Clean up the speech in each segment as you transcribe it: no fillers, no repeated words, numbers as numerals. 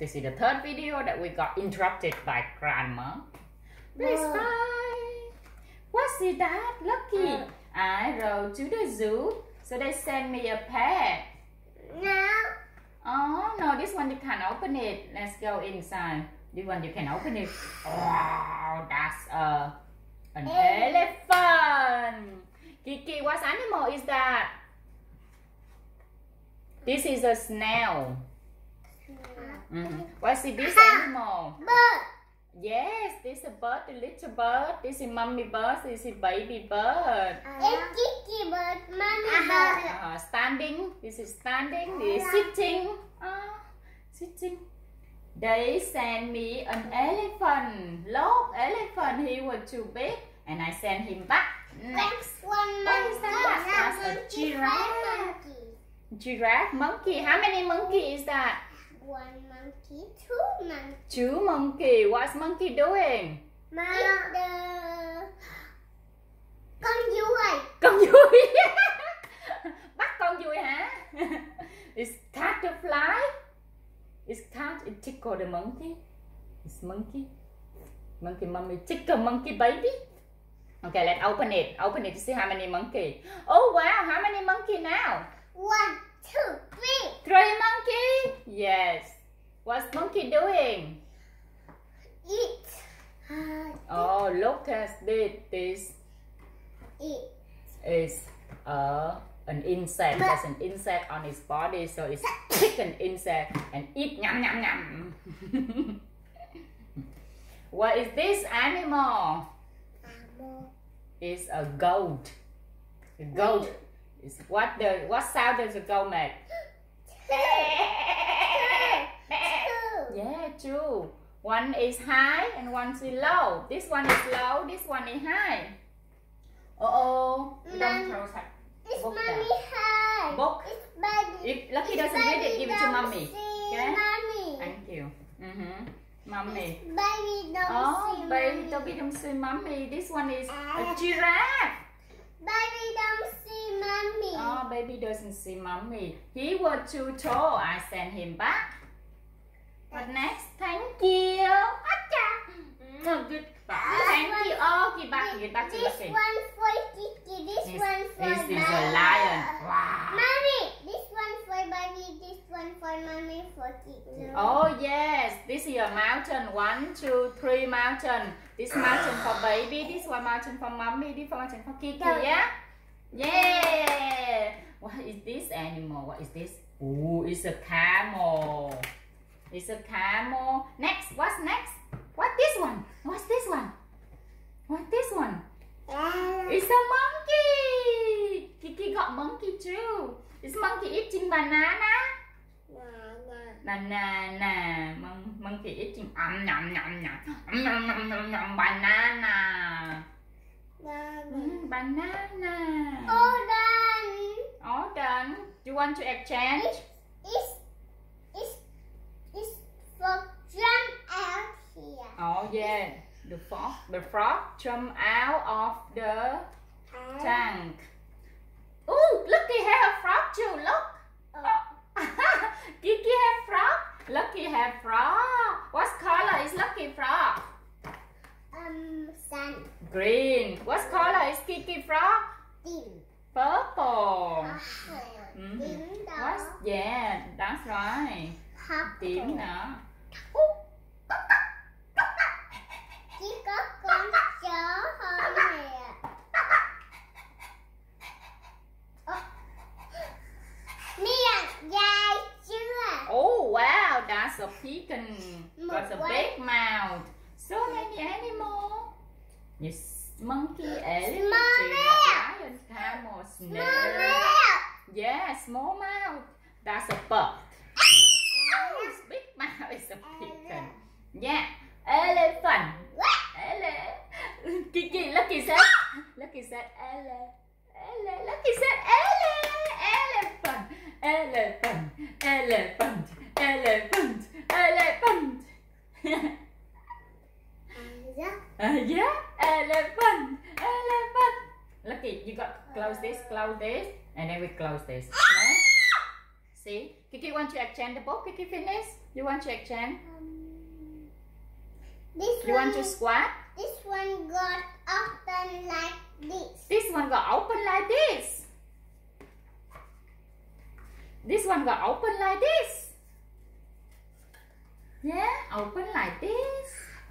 This is the third video that we got interrupted by grandma. Please bye. What's it that? Lucky. I rode to the zoo, so they sent me a pet. No. Oh no, this one you can't open it. Let's go inside. This one you can open it. Oh, that's an elephant. Kiki, what animal is that? This is a snail. What is this animal? Bird. Yes, this is a bird, a little bird. This is mommy bird. This is baby bird. It's Kiki bird, mommy bird. Standing. This is standing. This is sitting. Sitting. They sent me an elephant. Look, elephant. He was too big, and I sent him back. Next. What is that? That's a giraffe. Giraffe, monkey. How many monkey is that? One monkey, two monkey. Two monkey. What's monkey doing? It's the con ruồi. Con ruồi. Bắt con ruồi hả? It's cat the fly. It's cat. It tickle the monkey. It's monkey. Monkey mommy tickle monkey baby. Okay, let's open it. Open it to see how many monkey. Oh wow, how many monkey now? 1, 2, 3. Three monkey? Yes. What's monkey doing? Eat. Oh, look at this. This Eat. is an insect. There's an insect on its body, so it's pick an insect and eat. Yum yum yum. What is this animal? It's a goat. A goat. Is what sound does a goat make? Yeah, two. One is high and one is low. This one is low, this one is high. Oh, don't throw it. It's mommy high. Book. It's baby. If Lucky doesn't read it, give it to mommy. Okay? Mommy. Thank you. Mommy. Baby don't Oh, see baby, mommy. Toby don't see mommy. This one is a giraffe. Baby don't see mommy. Oh, baby doesn't see mommy. He was too tall. I sent him back. What next? Thank you. Good. Thank you. Oh, give back to Lucky. This one for Kiki. This one for This is Mama. a lion. Wow. Mommy, this one for baby. This one for mommy for Kiki. Oh yes, this is a mountain. 1, 2, 3 mountain. This mountain for baby. This one mountain for mommy. This one mountain for Kiki. Yeah. Yeah. What is this animal? What is this? Oh, it's a camel. It's a camel. Next, what's next? What's this one? What's this one? What's this one? It's a monkey. Kiki got monkey too. Is monkey eating banana? Banana. Monkey eating nom nom nom banana. Banana. All done. All done. You want to exchange? It's for jump out here. Oh yeah. The frog jump out of the tank. Oh, Lucky have a frog too. Look. Kiki have frog. Lucky have frog. What color is Lucky frog? Sun. Green. What color is Kiki frog? Tím. Purple. Tím đó. What? Yeah, that's right. Tím đó. Chỉ có con chó thôi nè. Miệng dài chưa? Oh wow, that's a pecan. Một That's a quái- big mouth. So many animals. Yes, monkey, elephant, Small giraffe, lion, camel, snail. Mẹ. Yeah, small mouth. That's a bird. Big mouth is a pecan. Yeah, elephant. Kiki, Lucky said. Lucky said Lucky said elephant. Elephant. Elephant. Elephant. Elephant. Yeah, elephant. Elephant. Lucky, you got to close this, and then we close this. Okay? See? Kiki want to exchange the book? Kiki finish? You want to exchange? This You one, want to squat? This one got open like this. This one got open like this. This one got open like this. Yeah, open like this.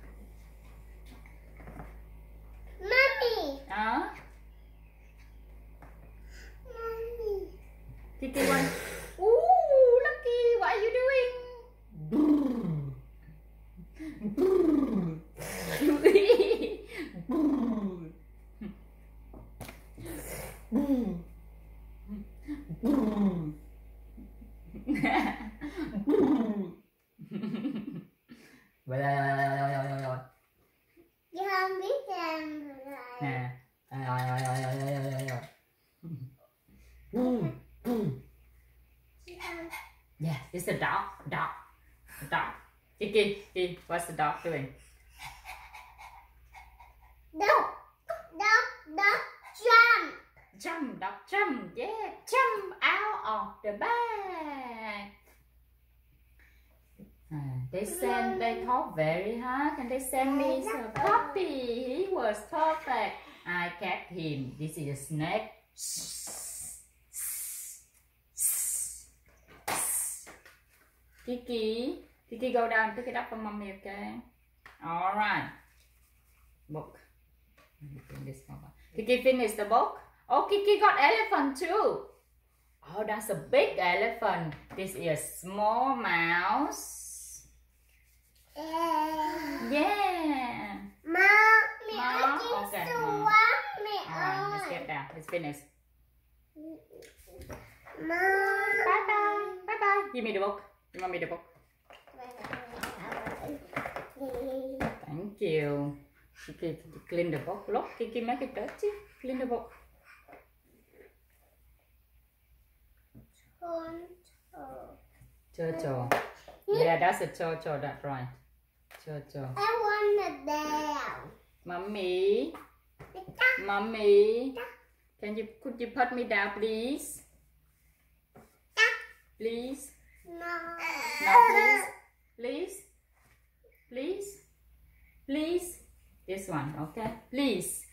Mommy. Mommy. Kiki one. Ooh, Lucky, what are you doing? You have me them. Yeah, it's a dog. Kiki, what's the dog doing? Dog, jump. Dog jump, yeah, jump out of the bag. They talk very hard and they send me a puppy. He was perfect. I kept him. This is a snake. Kiki, go down, pick it up for mommy, okay? All right. Book. Kiki finished the book. Oh, Kiki got elephant too. Oh, that's a big elephant. This is a small mouse. Yeah. Mommy, Okay. Alright, let's get down. Let's finish. Bye-bye. Give me the book. You want me the book? Thank you. Kiki, clean the book. Look, Kiki make it dirty. Clean the book. Turtle. Yeah, that's a turtle. That's right. Turtle. I want a down. Mommy, could you put me down, please? Please. No. No, please. This one, okay? Please.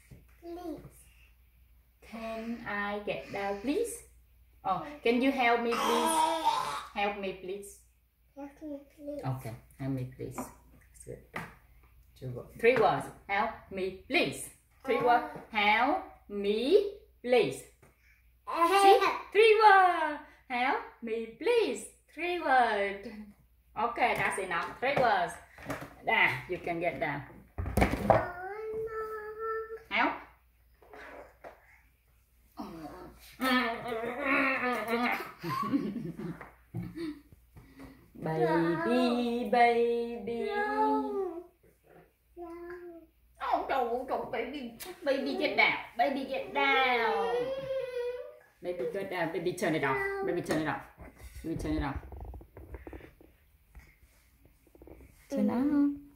Can I get down, please? Oh, can you help me, please? Help me, please. Okay, help me, please. That's good. 2 words. 3 words. Help me, please. 3 words. Help me, please. See? 3 words. Help me, please. 3 words. Okay, that's enough. 3 words. There, you can get down. Help. Baby. Oh, baby, get down. Baby, get down. Baby, get down. Baby, turn it off. Turn off.